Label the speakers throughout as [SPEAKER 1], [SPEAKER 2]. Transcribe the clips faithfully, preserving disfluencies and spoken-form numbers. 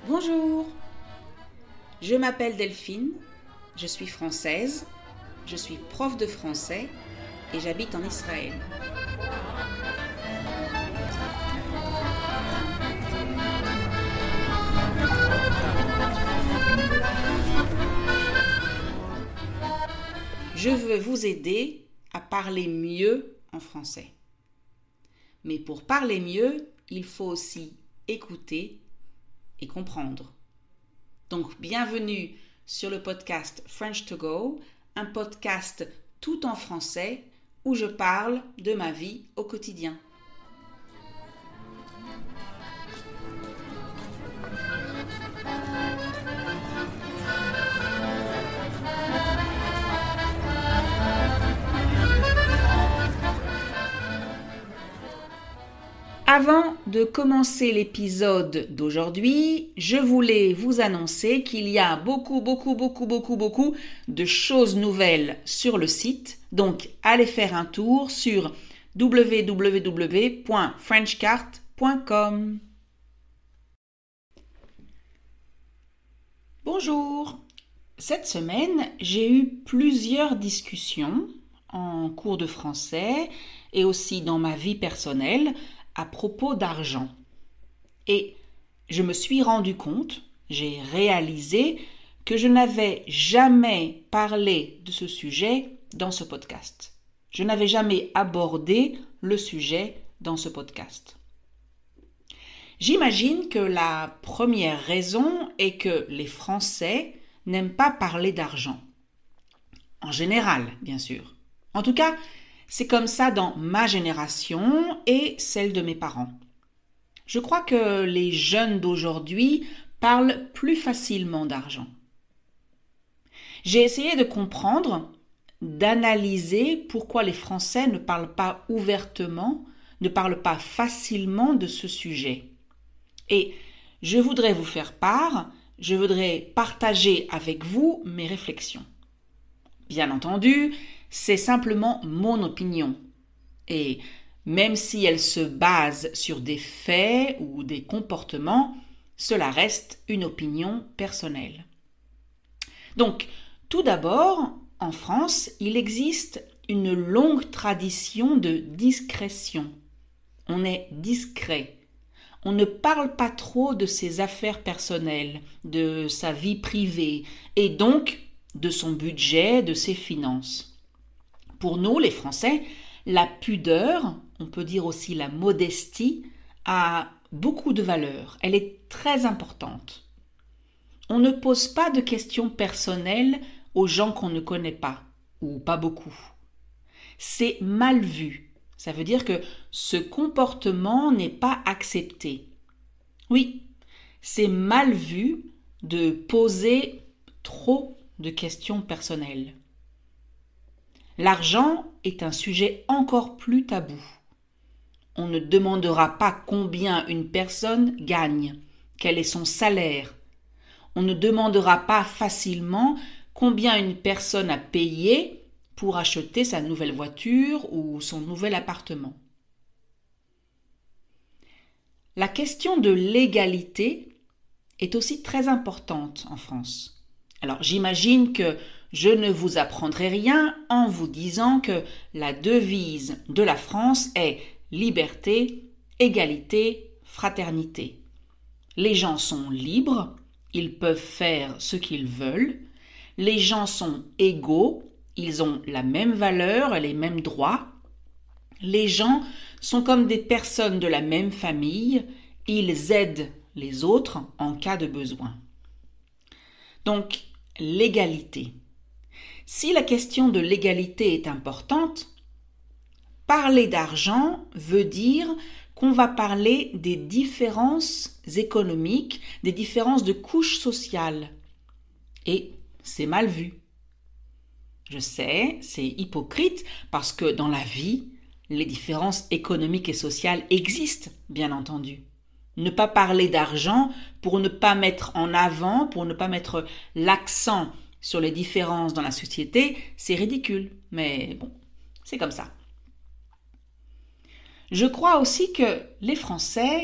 [SPEAKER 1] Bonjour, je m'appelle Delphine, je suis française, je suis prof de français et j'habite en Israël. Je veux vous aider à parler mieux en français. Mais pour parler mieux, il faut aussi écouter et comprendre. Donc, bienvenue sur le podcast French to Go, un podcast tout en français où je parle de ma vie au quotidien. Avant de commencer l'épisode d'aujourd'hui, je voulais vous annoncer qu'il y a beaucoup, beaucoup, beaucoup, beaucoup, beaucoup de choses nouvelles sur le site. Donc, allez faire un tour sur w w w point frenchcart point com. Bonjour! Cette semaine, j'ai eu plusieurs discussions en cours de français et aussi dans ma vie personnelle à propos d'argent. Et je me suis rendu compte, j'ai réalisé que je n'avais jamais parlé de ce sujet dans ce podcast. Je n'avais jamais abordé le sujet dans ce podcast. J'imagine que la première raison est que les Français n'aiment pas parler d'argent. En général, bien sûr. En tout cas, c'est comme ça dans ma génération et celle de mes parents. Je crois que les jeunes d'aujourd'hui parlent plus facilement d'argent. J'ai essayé de comprendre, d'analyser pourquoi les Français ne parlent pas ouvertement, ne parlent pas facilement de ce sujet. Et je voudrais vous faire part, je voudrais partager avec vous mes réflexions. Bien entendu, c'est simplement mon opinion. Et même si elle se base sur des faits ou des comportements, cela reste une opinion personnelle. Donc, tout d'abord, en France, il existe une longue tradition de discrétion. On est discret. On ne parle pas trop de ses affaires personnelles, de sa vie privée, et donc de son budget, de ses finances. Pour nous, les Français, la pudeur, on peut dire aussi la modestie, a beaucoup de valeur. Elle est très importante. On ne pose pas de questions personnelles aux gens qu'on ne connaît pas, ou pas beaucoup. C'est mal vu. Ça veut dire que ce comportement n'est pas accepté. Oui, c'est mal vu de poser trop de questions personnelles. L'argent est un sujet encore plus tabou. On ne demandera pas combien une personne gagne, quel est son salaire. On ne demandera pas facilement combien une personne a payé pour acheter sa nouvelle voiture ou son nouvel appartement. La question de l'égalité est aussi très importante en France. Alors j'imagine que je ne vous apprendrai rien en vous disant que la devise de la France est liberté, égalité, fraternité. Les gens sont libres, ils peuvent faire ce qu'ils veulent. Les gens sont égaux, ils ont la même valeur et les mêmes droits. Les gens sont comme des personnes de la même famille, ils aident les autres en cas de besoin. Donc, l'égalité. Si la question de l'égalité est importante, parler d'argent veut dire qu'on va parler des différences économiques, des différences de couches sociales. Et c'est mal vu. Je sais, c'est hypocrite parce que dans la vie, les différences économiques et sociales existent, bien entendu. Ne pas parler d'argent pour ne pas mettre en avant, pour ne pas mettre l'accent sur les différences dans la société, c'est ridicule. Mais bon, c'est comme ça. Je crois aussi que les Français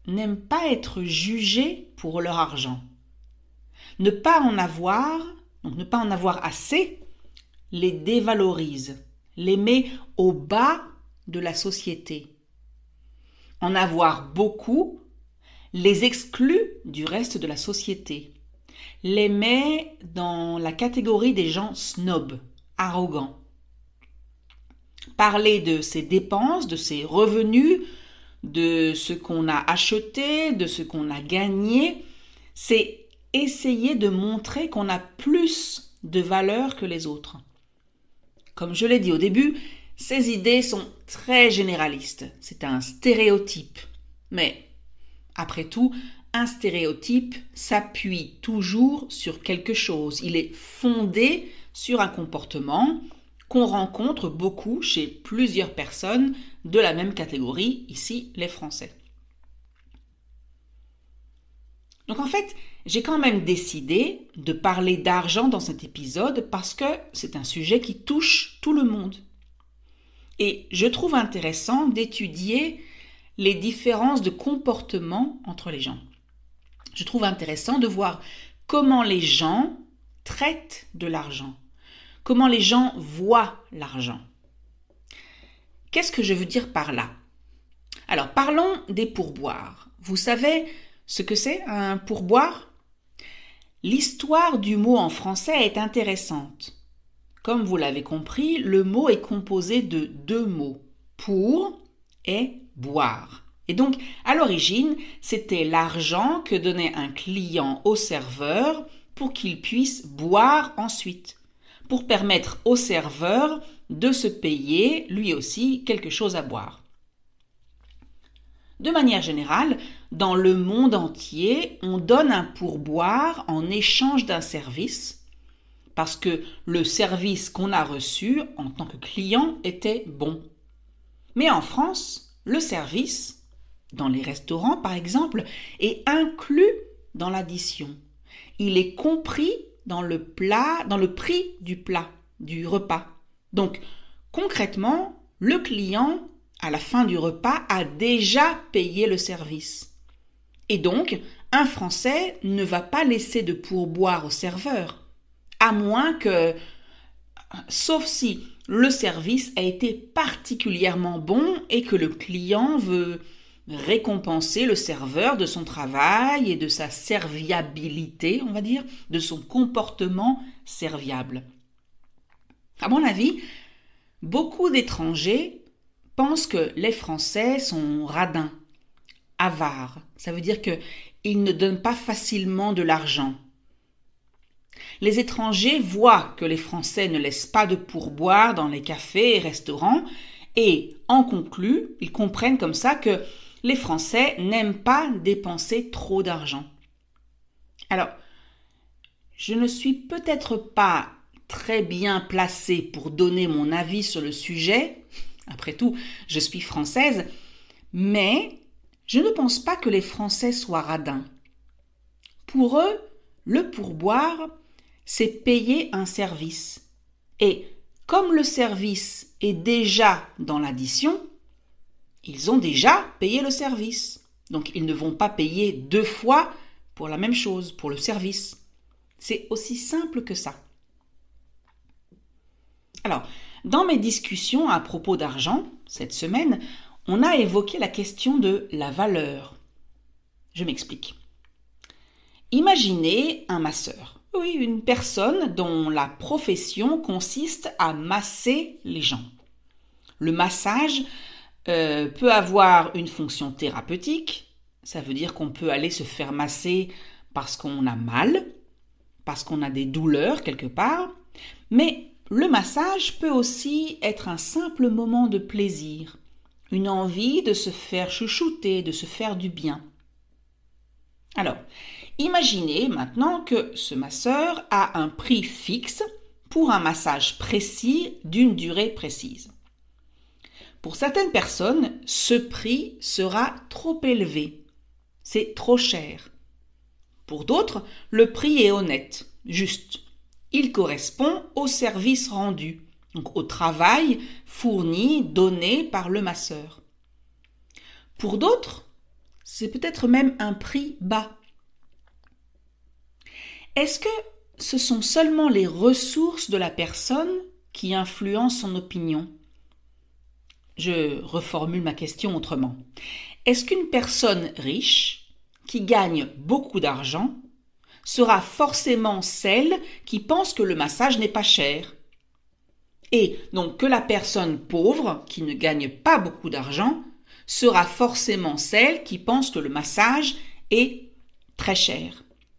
[SPEAKER 1] n'aiment pas être jugés pour leur argent. Ne pas en avoir, donc ne pas en avoir assez, les dévalorise, les met au bas de la société. En avoir beaucoup les exclut du reste de la société, les met dans la catégorie des gens snobs, arrogants. Parler de ses dépenses, de ses revenus, de ce qu'on a acheté, de ce qu'on a gagné, c'est essayer de montrer qu'on a plus de valeur que les autres. Comme je l'ai dit au début, ces idées sont très généralistes. C'est un stéréotype. Mais, après tout, un stéréotype s'appuie toujours sur quelque chose. Il est fondé sur un comportement qu'on rencontre beaucoup chez plusieurs personnes de la même catégorie, ici les Français. Donc en fait, j'ai quand même décidé de parler d'argent dans cet épisode parce que c'est un sujet qui touche tout le monde. Et je trouve intéressant d'étudier les différences de comportement entre les gens. Je trouve intéressant de voir comment les gens traitent de l'argent, comment les gens voient l'argent. Qu'est-ce que je veux dire par là? Alors, parlons des pourboires. Vous savez ce que c'est un pourboire? L'histoire du mot en français est intéressante. Comme vous l'avez compris, le mot est composé de deux mots, pour et boire. Et donc, à l'origine, c'était l'argent que donnait un client au serveur pour qu'il puisse boire ensuite, pour permettre au serveur de se payer lui aussi quelque chose à boire. De manière générale, dans le monde entier, on donne un pourboire en échange d'un service parce que le service qu'on a reçu en tant que client était bon. Mais en France, le service, dans les restaurants par exemple, est inclus dans l'addition. Il est compris dans le plat, dans le prix du plat, du repas. Donc, concrètement, le client, à la fin du repas, a déjà payé le service. Et donc, un Français ne va pas laisser de pourboire au serveur, à moins que, sauf si le service a été particulièrement bon et que le client veut récompenser le serveur de son travail et de sa serviabilité, on va dire, de son comportement serviable. À mon avis, beaucoup d'étrangers pensent que les Français sont radins, avares. Ça veut dire qu'ils ne donnent pas facilement de l'argent. Les étrangers voient que les Français ne laissent pas de pourboire dans les cafés et restaurants et en concluent, ils comprennent comme ça que les Français n'aiment pas dépenser trop d'argent. Alors, je ne suis peut-être pas très bien placée pour donner mon avis sur le sujet. Après tout, je suis française, mais je ne pense pas que les Français soient radins. Pour eux, le pourboire, c'est payer un service. Et comme le service est déjà dans l'addition, ils ont déjà payé le service. Donc, ils ne vont pas payer deux fois pour la même chose, pour le service. C'est aussi simple que ça. Alors, dans mes discussions à propos d'argent, cette semaine, on a évoqué la question de la valeur. Je m'explique. Imaginez un masseur. Oui, une personne dont la profession consiste à masser les gens. Le massage euh, peut avoir une fonction thérapeutique. Ça veut dire qu'on peut aller se faire masser parce qu'on a mal, parce qu'on a des douleurs quelque part. Mais le massage peut aussi être un simple moment de plaisir, une envie de se faire chouchouter, de se faire du bien. Alors, imaginez maintenant que ce masseur a un prix fixe pour un massage précis d'une durée précise. Pour certaines personnes, ce prix sera trop élevé. C'est trop cher. Pour d'autres, le prix est honnête, juste. Il correspond au service rendu, donc au travail fourni, donné par le masseur. Pour d'autres, c'est peut-être même un prix bas. Est-ce que ce sont seulement les ressources de la personne qui influencent son opinion? Je reformule ma question autrement. Est-ce qu'une personne riche, qui gagne beaucoup d'argent, sera forcément celle qui pense que le massage n'est pas cher? Et donc que la personne pauvre, qui ne gagne pas beaucoup d'argent, sera forcément celle qui pense que le massage est très cher?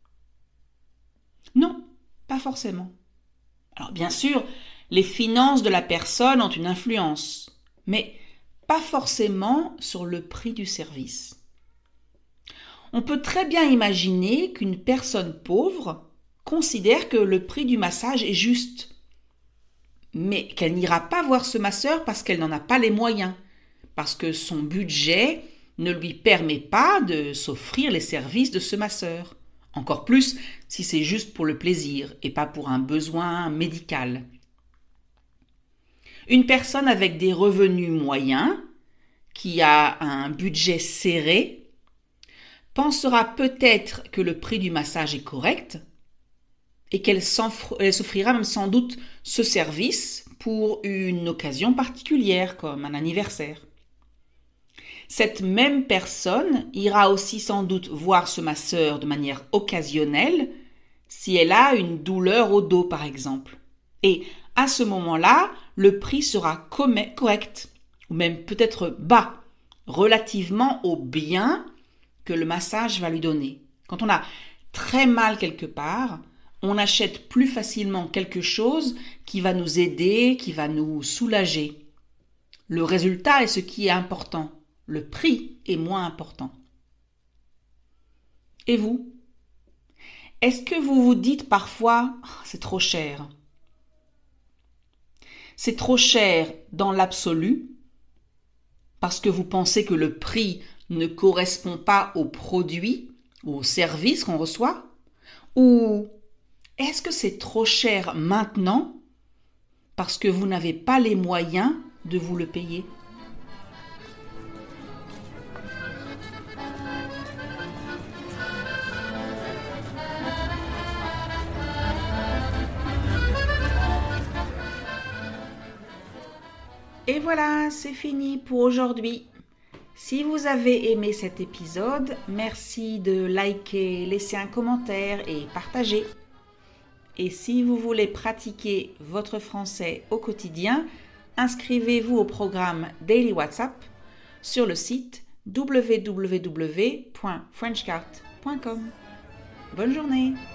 [SPEAKER 1] Non, pas forcément. Alors bien sûr, les finances de la personne ont une influence, mais pas forcément sur le prix du service. On peut très bien imaginer qu'une personne pauvre considère que le prix du massage est juste, mais qu'elle n'ira pas voir ce masseur parce qu'elle n'en a pas les moyens, parce que son budget ne lui permet pas de s'offrir les services de ce masseur. Encore plus si c'est juste pour le plaisir et pas pour un besoin médical. Une personne avec des revenus moyens, qui a un budget serré, pensera peut-être que le prix du massage est correct et qu'elle s'offrira même sans doute ce service pour une occasion particulière comme un anniversaire. Cette même personne ira aussi sans doute voir ce masseur de manière occasionnelle si elle a une douleur au dos par exemple. Et à ce moment-là, le prix sera correct ou même peut-être bas relativement au bien que le massage va lui donner. Quand on a très mal quelque part, on achète plus facilement quelque chose qui va nous aider, qui va nous soulager. Le résultat est ce qui est important. Le prix est moins important. Et vous? Est-ce que vous vous dites parfois oh, « c'est trop cher ». C'est trop cher dans l'absolu parce que vous pensez que le prix ne correspond pas au produit ou au service qu'on reçoit? Ou est-ce que c'est trop cher maintenant parce que vous n'avez pas les moyens de vous le payer? Et voilà, c'est fini pour aujourd'hui. Si vous avez aimé cet épisode, merci de liker, laisser un commentaire et partager. Et si vous voulez pratiquer votre français au quotidien, inscrivez-vous au programme Daily WhatsApp sur le site w w w point frenchcart point com. Bonne journée!